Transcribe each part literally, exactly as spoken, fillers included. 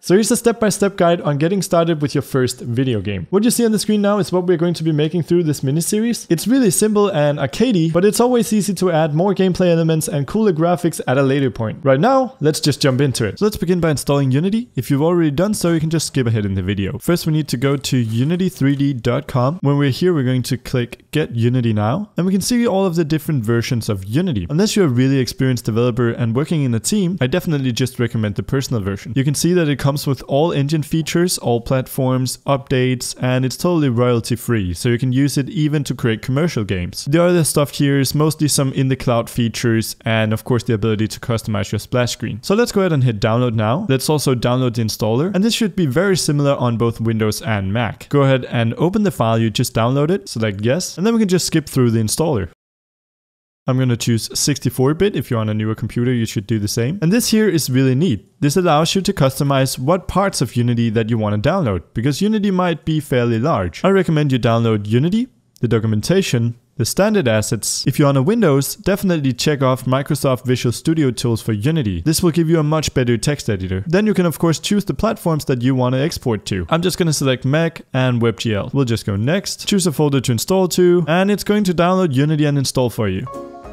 So here's a step-by-step guide on getting started with your first video game. What you see on the screen now is what we're going to be making through this mini-series. It's really simple and arcadey, but it's always easy to add more gameplay elements and cooler graphics at a later point. Right now, let's just jump into it. So let's begin by installing Unity. If you've already done so, you can just skip ahead in the video. First, we need to go to unity three d dot com. When we're here, we're going to click Get Unity Now, and we can see all of the different versions of Unity. Unless you're a really experienced developer and working in a team, I definitely just recommend the personal version. You can see that it comes with all engine features, all platforms, updates, and it's totally royalty free, so you can use it even to create commercial games. The other stuff here is mostly some in the cloud features and of course the ability to customize your splash screen. So let's go ahead and hit download now. Let's also download the installer, and this should be very similar on both Windows and Mac. Go ahead and open the file you just downloaded, select yes, and then we can just skip through the installer. I'm going to choose sixty-four bit. If you're on a newer computer, you should do the same. And this here is really neat. This allows you to customize what parts of Unity that you want to download, because Unity might be fairly large. I recommend you download Unity, the documentation, the standard assets. If you're on a Windows, definitely check off Microsoft Visual Studio tools for Unity. This will give you a much better text editor. Then you can of course choose the platforms that you want to export to. I'm just going to select Mac and WebGL. We'll just go next, choose a folder to install to, and it's going to download Unity and install for you.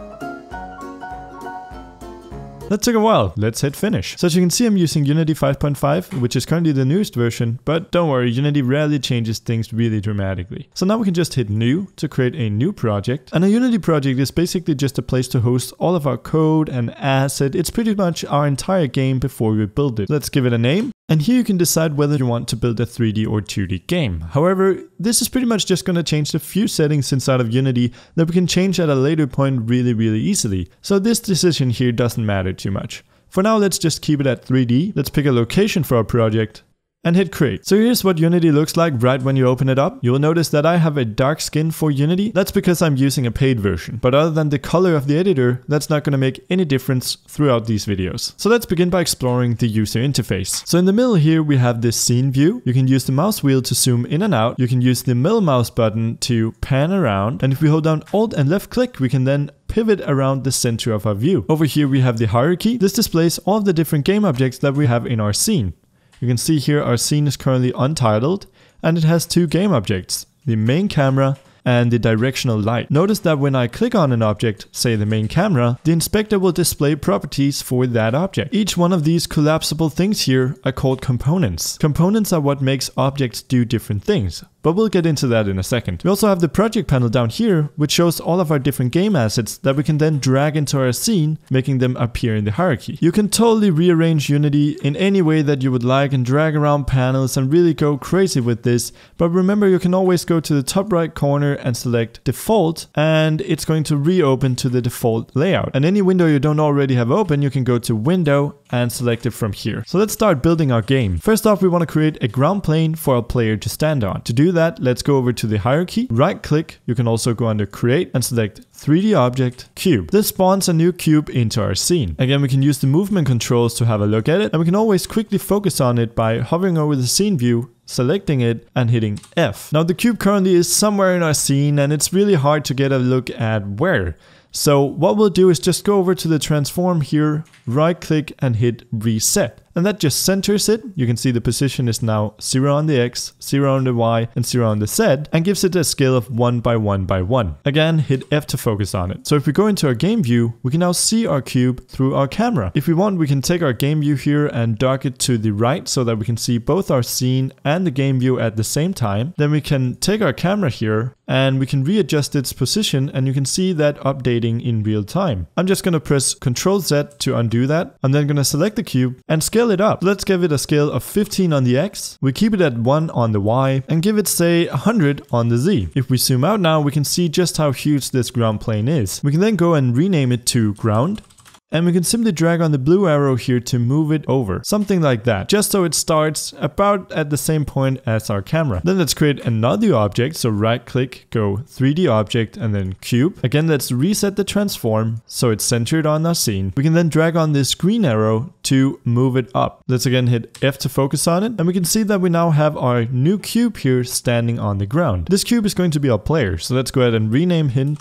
That took a while. Let's hit finish. So as you can see, I'm using Unity five point five, which is currently the newest version, but don't worry, Unity rarely changes things really dramatically. So now we can just hit new to create a new project. And a Unity project is basically just a place to host all of our code and asset. It's pretty much our entire game before we build it. Let's give it a name. And here you can decide whether you want to build a three D or two D game. However, this is pretty much just going to change a few settings inside of Unity that we can change at a later point really, really easily. So this decision here doesn't matter too much. For now, let's just keep it at three D. Let's pick a location for our project and hit create. So here's what Unity looks like right when you open it up. You'll notice that I have a dark skin for Unity. That's because I'm using a paid version. But other than the color of the editor, that's not going to make any difference throughout these videos. So let's begin by exploring the user interface. So in the middle here, we have this scene view. You can use the mouse wheel to zoom in and out. You can use the middle mouse button to pan around. And if we hold down Alt and left click, we can then pivot around the center of our view. Over here, we have the hierarchy. This displays all of the different game objects that we have in our scene. You can see here our scene is currently untitled, and it has two game objects, the main camera and the directional light. Notice that when I click on an object, say the main camera, the inspector will display properties for that object. Each one of these collapsible things here are called components. Components are what makes objects do different things, but we'll get into that in a second. We also have the project panel down here, which shows all of our different game assets that we can then drag into our scene, making them appear in the hierarchy. You can totally rearrange Unity in any way that you would like and drag around panels and really go crazy with this. But remember, you can always go to the top right corner and select default, and it's going to reopen to the default layout. And any window you don't already have open, you can go to window and select it from here. So let's start building our game. First off, we want to create a ground plane for our player to stand on. To do that, let's go over to the hierarchy, right click. You can also go under create and select three D object cube. This spawns a new cube into our scene. Again, we can use the movement controls to have a look at it, and we can always quickly focus on it by hovering over the scene view, selecting it and hitting F. Now the cube currently is somewhere in our scene and it's really hard to get a look at where. So what we'll do is just go over to the transform here, right click and hit reset. And that just centers it. You can see the position is now zero on the X, zero on the Y, and zero on the Z, and gives it a scale of one by one by one. Again, hit F to focus on it. So if we go into our game view, we can now see our cube through our camera. If we want, we can take our game view here and dock it to the right so that we can see both our scene and the game view at the same time. Then we can take our camera here and we can readjust its position, and you can see that updating in real time. I'm just going to press control Z to undo that. I'm then going to select the cube and scale it up. Let's give it a scale of fifteen on the X. We keep it at one on the Y and give it, say, one hundred on the Z. If we zoom out now, we can see just how huge this ground plane is. We can then go and rename it to ground. And we can simply drag on the blue arrow here to move it over. Something like that, just so it starts about at the same point as our camera. Then let's create another object. So right click, go three D object and then cube. Again, let's reset the transform so it's centered on our scene. We can then drag on this green arrow to move it up. Let's again hit F to focus on it. And we can see that we now have our new cube here standing on the ground. This cube is going to be our player. So let's go ahead and rename him to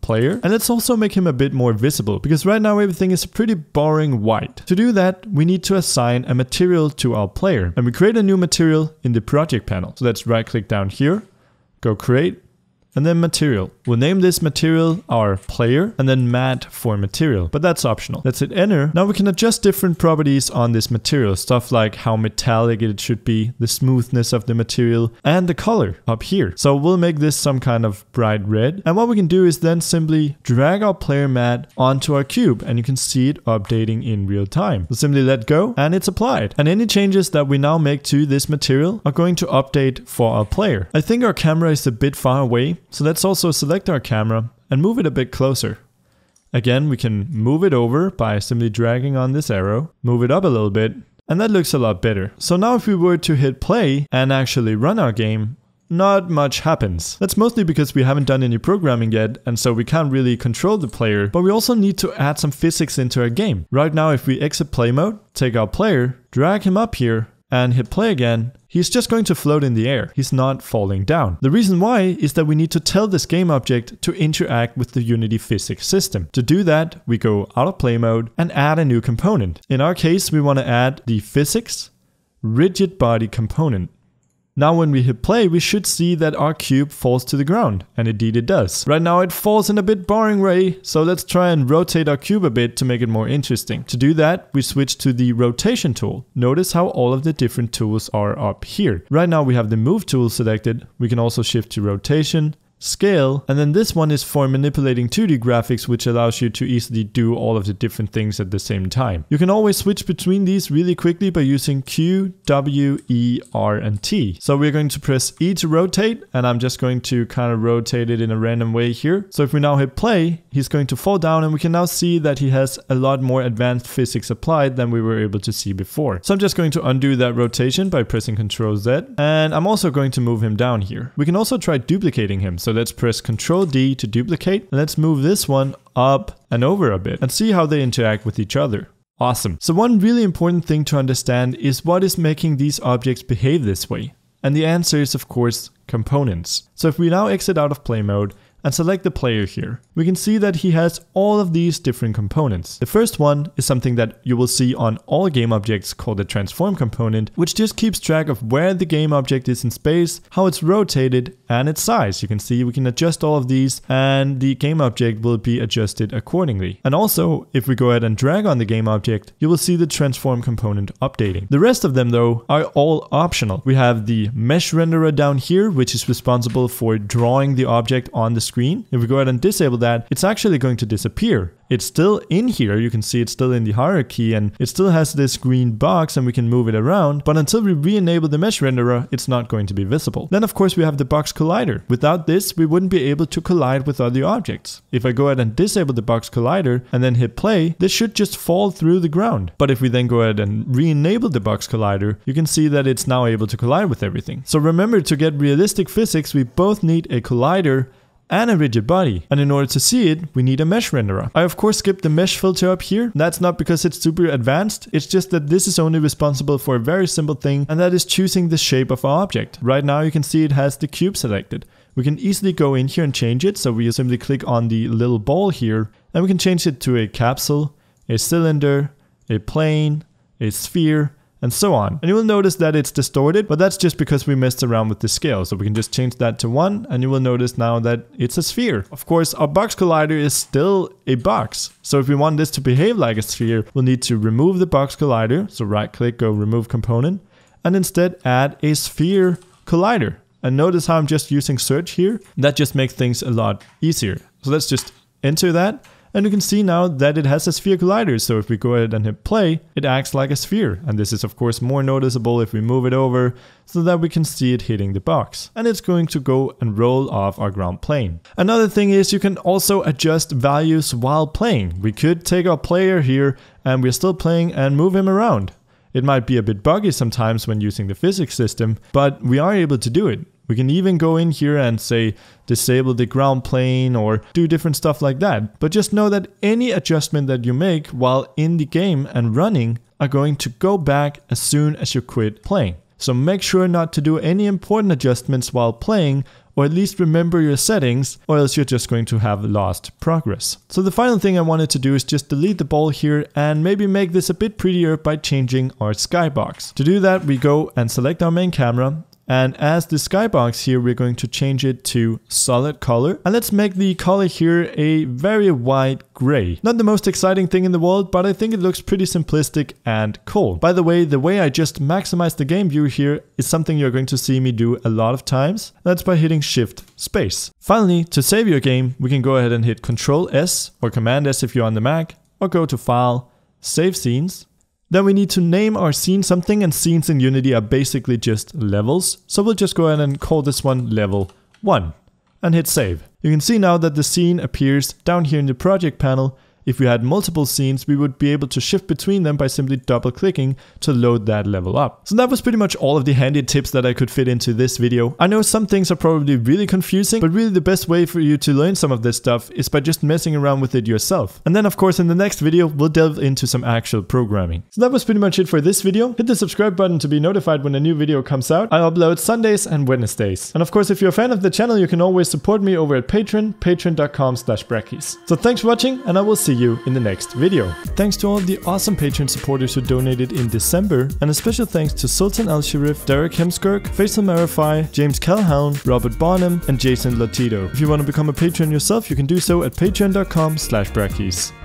player. And let's also make him a bit more visible, because right now everything is pretty boring white. To do that, we need to assign a material to our player. And we create a new material in the project panel. So let's right click down here, go create, and then material. We'll name this material our player and then mat for material, but that's optional. Let's hit enter. Now we can adjust different properties on this material, stuff like how metallic it should be, the smoothness of the material, and the color up here. So we'll make this some kind of bright red. And what we can do is then simply drag our player mat onto our cube, and you can see it updating in real time. We'll simply let go and it's applied. And any changes that we now make to this material are going to update for our player. I think our camera is a bit far away, so let's also select our camera and move it a bit closer. Again, we can move it over by simply dragging on this arrow, move it up a little bit, and that looks a lot better. So now if we were to hit play and actually run our game, not much happens. That's mostly because we haven't done any programming yet, and so we can't really control the player, but we also need to add some physics into our game. Right now, if we exit play mode, take our player, drag him up here, and hit play again, he's just going to float in the air. He's not falling down. The reason why is that we need to tell this game object to interact with the Unity physics system. To do that, we go out of play mode and add a new component. In our case, we want to add the physics rigid body component. Now when we hit play, we should see that our cube falls to the ground, and indeed it does. Right now it falls in a bit boring way, so let's try and rotate our cube a bit to make it more interesting. To do that, we switch to the rotation tool. Notice how all of the different tools are up here. Right now we have the move tool selected. We can also shift to rotation, scale, and then this one is for manipulating two D graphics, which allows you to easily do all of the different things at the same time. You can always switch between these really quickly by using Q, W, E, R, and T. So we're going to press E to rotate, and I'm just going to kind of rotate it in a random way here. So if we now hit play, he's going to fall down, and we can now see that he has a lot more advanced physics applied than we were able to see before. So I'm just going to undo that rotation by pressing control Z, and I'm also going to move him down here. We can also try duplicating him. So let's press control D to duplicate, and let's move this one up and over a bit and see how they interact with each other. Awesome. So one really important thing to understand is what is making these objects behave this way. And the answer is, of course, components. So if we now exit out of play mode and select the player here, we can see that he has all of these different components. The first one is something that you will see on all game objects called the transform component, which just keeps track of where the game object is in space, how it's rotated, and its size. You can see we can adjust all of these, and the game object will be adjusted accordingly. And also, if we go ahead and drag on the game object, you will see the transform component updating. The rest of them, though, are all optional. We have the mesh renderer down here, which is responsible for drawing the object on the screen. Screen. If we go ahead and disable that, it's actually going to disappear. It's still in here, you can see it's still in the hierarchy, and it still has this green box and we can move it around, but until we re-enable the mesh renderer, it's not going to be visible. Then of course we have the box collider. Without this, we wouldn't be able to collide with other objects. If I go ahead and disable the box collider and then hit play, this should just fall through the ground. But if we then go ahead and re-enable the box collider, you can see that it's now able to collide with everything. So remember, to get realistic physics, we both need a collider and a rigid body, and in order to see it, we need a mesh renderer. I of course skipped the mesh filter up here. That's not because it's super advanced, it's just that this is only responsible for a very simple thing, and that is choosing the shape of our object. Right now you can see it has the cube selected. We can easily go in here and change it, so we simply click on the little ball here, and we can change it to a capsule, a cylinder, a plane, a sphere, and so on. And you will notice that it's distorted, but that's just because we messed around with the scale. So we can just change that to one, and you will notice now that it's a sphere. Of course, our box collider is still a box. So if we want this to behave like a sphere, we'll need to remove the box collider. So right click, go remove component, and instead add a sphere collider. And notice how I'm just using search here. That just makes things a lot easier. So let's just enter that. And you can see now that it has a sphere collider, so if we go ahead and hit play, it acts like a sphere. And this is of course more noticeable if we move it over so that we can see it hitting the box. And it's going to go and roll off our ground plane. Another thing is you can also adjust values while playing. We could take our player here and we're still playing and move him around. It might be a bit buggy sometimes when using the physics system, but we are able to do it. We can even go in here and say disable the ground plane or do different stuff like that. But just know that any adjustment that you make while in the game and running are going to go back as soon as you quit playing. So make sure not to do any important adjustments while playing, or at least remember your settings, or else you're just going to have lost progress. So the final thing I wanted to do is just delete the ball here and maybe make this a bit prettier by changing our skybox. To do that, we go and select our main camera. And as the skybox here, we're going to change it to solid color. And let's make the color here a very white gray. Not the most exciting thing in the world, but I think it looks pretty simplistic and cool. By the way, the way I just maximized the game view here is something you're going to see me do a lot of times. That's by hitting Shift Space. Finally, to save your game, we can go ahead and hit Control S or Command S if you're on the Mac, or go to File, Save Scenes. Then we need to name our scene something, and scenes in Unity are basically just levels. So we'll just go ahead and call this one level one and hit save. You can see now that the scene appears down here in the project panel. If we had multiple scenes, we would be able to shift between them by simply double clicking to load that level up. So that was pretty much all of the handy tips that I could fit into this video. I know some things are probably really confusing, but really the best way for you to learn some of this stuff is by just messing around with it yourself. And then of course in the next video, we'll delve into some actual programming. So that was pretty much it for this video. Hit the subscribe button to be notified when a new video comes out. I upload Sundays and Wednesdays. And of course, if you're a fan of the channel, you can always support me over at Patreon, patreon dot com slash brackeys. So thanks for watching, and I will see you in the next video. Thanks to all of the awesome Patreon supporters who donated in December, and a special thanks to Sultan Al-Sharif, Derek Hemskirk, Faisal Marify, James Calhoun, Robert Bonham, and Jason Lotito. If you want to become a patron yourself, you can do so at patreon dot com slash brackeys.